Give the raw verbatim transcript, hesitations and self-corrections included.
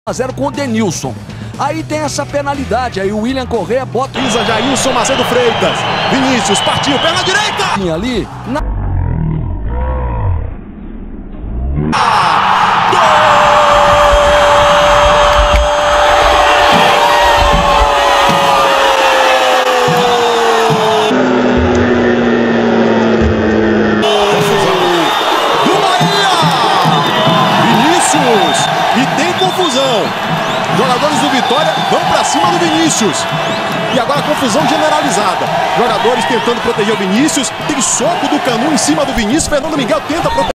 a zero com o Denilson. Aí tem essa penalidade, aí o William Correa bota... Isa Jailson Macedo Freitas. Vinícius partiu, perna direita! Ali, na... E tem confusão. Jogadores do Vitória vão para cima do Vinícius. E agora confusão generalizada. Jogadores tentando proteger o Vinícius. Tem soco do Canu em cima do Vinícius. Fernando Miguel tenta proteger.